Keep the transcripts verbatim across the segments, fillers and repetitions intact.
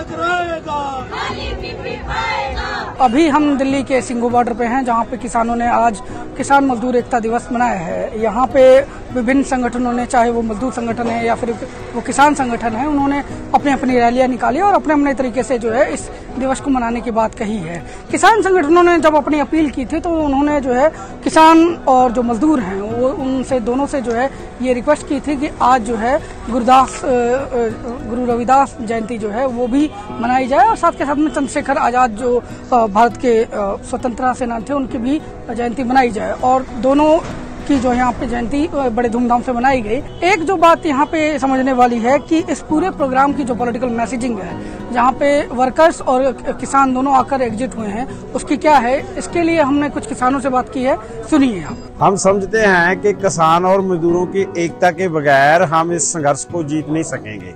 अभी हम दिल्ली के सिंघू बॉर्डर पे हैं, जहां पे किसानों ने आज किसान मजदूर एकता दिवस मनाया है। यहाँ पे विभिन्न संगठनों ने, चाहे वो मजदूर संगठन है या फिर वो किसान संगठन है, उन्होंने अपनी अपनी रैलियां निकाली और अपने अपने तरीके से जो है इस दिवस को मनाने की बात कही है। किसान संगठनों ने जब अपनी अपील की थी तो उन्होंने जो है किसान और जो मजदूर हैं वो उनसे दोनों से जो है ये रिक्वेस्ट की थी कि आज जो है गुरुदास गुरु रविदास जयंती जो है वो भी मनाई जाए और साथ के साथ में चंद्रशेखर आजाद जो भारत के स्वतंत्रता सेनानी थे उनकी भी जयंती मनाई जाए। और दोनों की जो यहाँ पे जयंती बड़े धूमधाम से मनाई गई। एक जो बात यहाँ पे समझने वाली है कि इस पूरे प्रोग्राम की जो पॉलिटिकल मैसेजिंग है, जहाँ पे वर्कर्स और किसान दोनों आकर एकजुट हुए हैं, उसकी क्या है, इसके लिए हमने कुछ किसानों से बात की है, सुनिए आप। हम समझते हैं कि किसान और मजदूरों की एकता के बगैर हम इस संघर्ष को जीत नहीं सकेंगे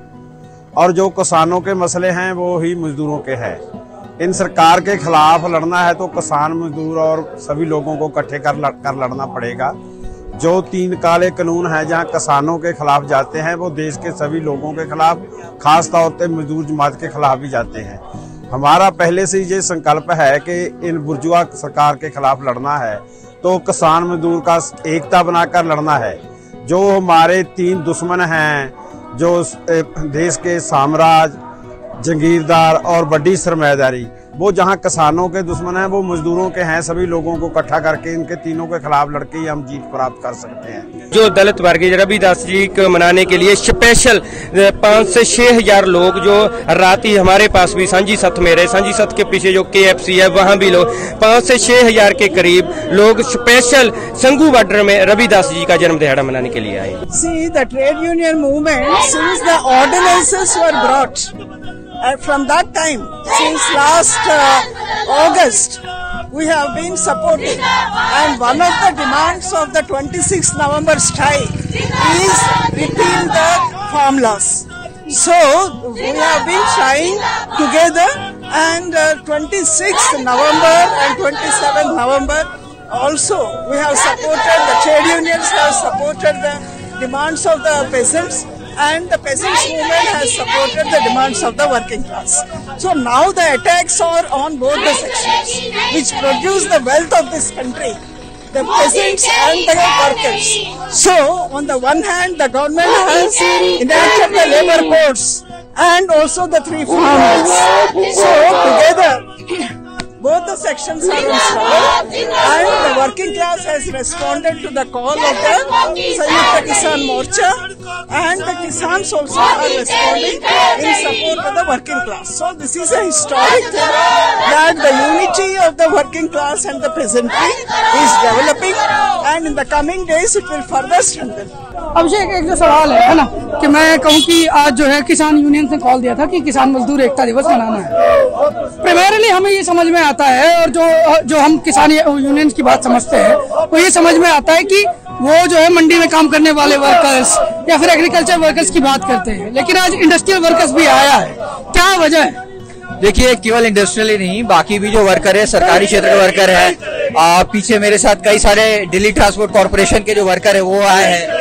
और जो किसानों के मसले हैं वो ही मजदूरों के हैं। इन सरकार के खिलाफ लड़ना है तो किसान, मजदूर और सभी लोगों को इकट्ठे कर कर लड़ना पड़ेगा। जो तीन काले कानून हैं जहां किसानों के खिलाफ जाते हैं वो देश के सभी लोगों के खिलाफ, खास तौर पे मजदूर जमात के खिलाफ भी जाते हैं। हमारा पहले से ये संकल्प है कि इन बुर्जुआ सरकार के खिलाफ लड़ना है तो किसान मजदूर का एकता बनाकर लड़ना है। जो हमारे तीन दुश्मन हैं, जो देश के साम्राज्य, जंगीरदार और बड़ी सरमायादारी, वो जहां किसानों के दुश्मन हैं वो मजदूरों के हैं। सभी लोगों को इकट्ठा करके इनके तीनों के खिलाफ लड़के ही हम जीत प्राप्त कर सकते हैं। जो दलित वर्गीय रविदास जी को मनाने के लिए स्पेशल पाँच से छह हजार लोग जो राती हमारे पास भी सांझी सत में रहे, सांझी सत के पीछे जो के एफ सी है वहाँ भी लोग पाँच से छह हजार के करीब लोग स्पेशल संघू बॉर्डर में रविदास जी का जन्म दिहाड़ा मनाने के लिए आए। See, the trade union movement, since the ordinances were brought, and from that time, since last uh, August, we have been supporting, and one of the demands of the twenty-sixth November strike is repeal the farm laws. So we have been trying together, and uh, twenty-sixth November and twenty-seventh November also we have supported, the trade unions have supported the demands of the peasants, and the peasants movement has supported the demands of the working class. So now the attacks are on both the sections which produce the wealth of this country, the peasants and the workers. So on the one hand the government has enacted the labor codes and also the three farm bills. So together both the sections are in struggle, and the working class has responded to the call of the Sanyukta Kisan Morcha, and the Kisans also are responding in support of the working class. So this is a historic thing that the unity of the working class and the peasantry is developing, and in the coming days it will further strengthen. अभिषेक, एक जो सवाल है ना कि मैं कहूँ कि आज जो है किसान यूनियन ने कॉल दिया था कि किसान मजदूर एकता दिवस मनाना है। प्राइमरीली हमें ये समझ में आता है, और जो जो हम किसान यूनियन की बात समझते हैं वो ये समझ में आता है कि वो जो है मंडी में काम करने वाले वर्कर्स या फिर एग्रीकल्चर वर्कर्स की बात करते हैं, लेकिन आज इंडस्ट्रियल वर्कर्स भी आया है। क्या वजह है? देखिए, केवल इंडस्ट्रियल ही नहीं, बाकी भी जो वर्कर है, सरकारी क्षेत्र के वर्कर है, आ, पीछे मेरे साथ कई सारे दिल्ली ट्रांसपोर्ट कॉर्पोरेशन के जो वर्कर है वो आए हैं।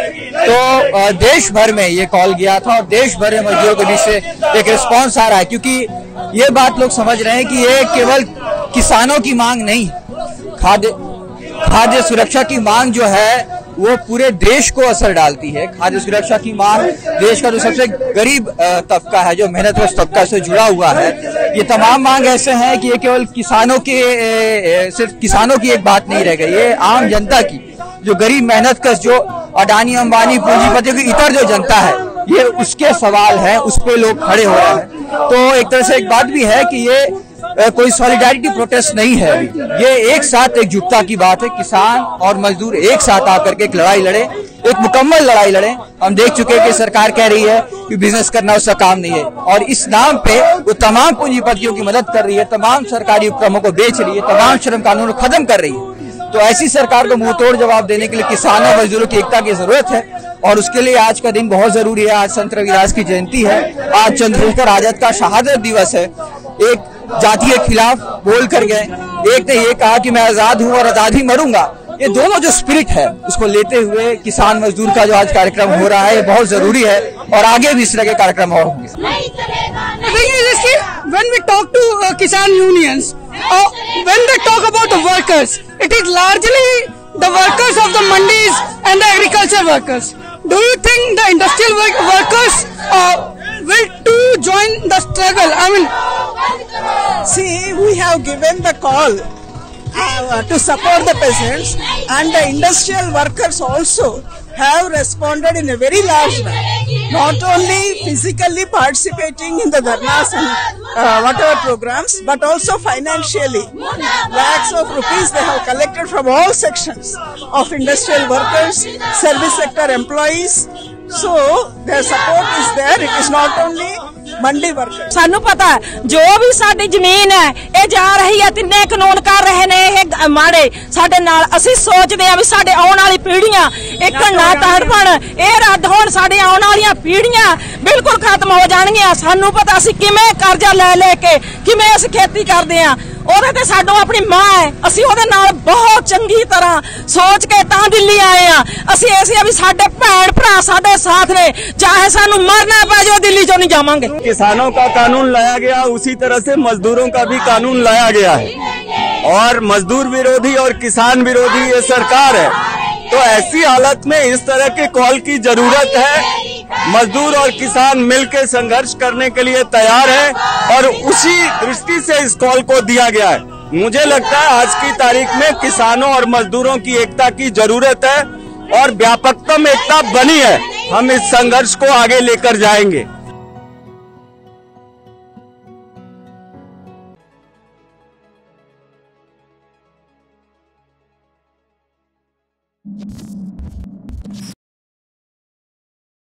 तो देश भर में ये कॉल गया था और देश भर में मजदूरों के बीच से एक रिस्पांस आ रहा है, क्योंकि ये बात लोग समझ रहे हैं कि ये केवल किसानों की मांग नहीं, खाद्य खाद्य सुरक्षा की मांग जो है वो पूरे देश को असर डालती है। खाद्य सुरक्षा की मांग देश का जो सबसे गरीब तबका है, जो मेहनतकश तबका से जुड़ा हुआ है, ये तमाम मांग ऐसे हैं कि ये केवल किसानों के सिर्फ किसानों की एक बात नहीं रह गई, ये आम जनता की, जो गरीब मेहनतकश, जो अडानी अंबानी पूंजीपतियों की इतर जो जनता है, ये उसके सवाल है, उस पे लोग खड़े हो रहे हैं। तो एक तरह से एक बात भी है कि ये कोई सॉलिडारिटी प्रोटेस्ट नहीं है, ये एक साथ एकजुटता की बात है। किसान और मजदूर एक साथ आकर के एक लड़ाई लड़े, एक मुकम्मल लड़ाई लड़े। हम देख चुके हैं कि सरकार कह रही है कि बिजनेस करना उसका काम नहीं है, और इस नाम पे वो तमाम पूंजीपतियों की मदद कर रही है, तमाम सरकारी उपक्रमों को बेच रही है, तमाम श्रम कानूनों को खत्म कर रही है। तो ऐसी सरकार को मुंह तोड़ जवाब देने के लिए किसानों और मजदूरों की एकता की जरूरत है, और उसके लिए आज का दिन बहुत जरूरी है। आज संत रविदास की जयंती है, आज चंद्रशेखर आजाद का शहादत दिवस है। एक जाति के खिलाफ बोल कर गए, एक ने ये कहा कि मैं आजाद हूँ और आजाद ही मरूंगा, ये दोनों जो स्पिरिट है उसको लेते हुए किसान मजदूर का जो आज कार्यक्रम हो रहा है ये बहुत जरूरी है और आगे भी इस तरह के कार्यक्रम और होंगे। When we talk to uh, Kisan unions, uh, when they talk about the workers, it is largely the workers of the mandis and the agriculture workers. Do you think the industrial work workers uh, will too join the struggle? I mean, see, we have given the call uh, to support the peasants, and the industrial workers also have responded in a very large manner. Not only physically participating in the dharnas and uh, whatever programs, but also financially. Lakhs of rupees they have collected from all sections of industrial workers, service sector employees. So their support is there. It is not only ਮੰਡੀ worker. ਸਾਨੂੰ ਪਤਾ ਜੋ ਵੀ ਸਾਡੀ ਜ਼ਮੀਨ ਹੈ ਇਹ ਜਾ ਰਹੀ ਹੈ, ਤਿੰਨੇ ਕਾਨੂੰਨ ਕਰ ਰਹੇ ਨੇ ਇਹ ਮਾੜੇ ਸਾਡੇ ਨਾਲ। ਅਸੀਂ ਸੋਚਦੇ ਆ ਵੀ ਸਾਡੇ ਆਉਣ ਵਾਲੀ ਪੀੜ੍ਹੀਆਂ ਇੱਕ ਨਾ ਤੜਫਣ, ਇਹ ਰੱਦ ਹੋਣ, ਸਾਡੇ ਆਉਣ ਵਾਲੀਆਂ ਪੀੜ੍ਹੀਆਂ ਬਿਲਕੁਲ ਖਤਮ ਹੋ ਜਾਣਗੀਆਂ। ਸਾਨੂੰ ਪਤਾ ਅਸੀਂ ਕਿਵੇਂ ਕਰਜ਼ਾ ਲੈ ਲੈ ਕੇ ਕਿਵੇਂ ਅਸੀਂ ਖੇਤੀ ਕਰਦੇ ਆ, ਉਹਦੇ ਤੇ ਸਾਡੋਂ ਆਪਣੀ ਮਾਂ ਹੈ, ਅਸੀਂ ਉਹਦੇ ਨਾਲ ਬਹੁਤ ਚੰਗੀ ਤਰ੍ਹਾਂ ਸੋਚ ਕੇ ਤਾਂ ਦਿੱਲੀ ਆਏ ਆ। ਅਸੀਂ ਐਸੇ ਵੀ ਸਾਡੇ ਭੈਣ ਭਰਾ ਸਾਡੇ साथ ने, चाहे सानू मरना पै जाओ दिल्ली जो नहीं जावांगे। किसानों का कानून लाया गया उसी तरह से मजदूरों का भी कानून लाया गया है और मजदूर विरोधी और किसान विरोधी ये सरकार है, तो ऐसी हालत में इस तरह के कॉल की जरूरत है। मजदूर और किसान मिलकर संघर्ष करने के लिए तैयार है और उसी दृष्टि से इस कॉल को दिया गया है। मुझे लगता है आज की तारीख में किसानों और मजदूरों की एकता की जरूरत है और व्यापकतम एकता बनी है। हम इस संघर्ष को आगे लेकर जाएंगे। you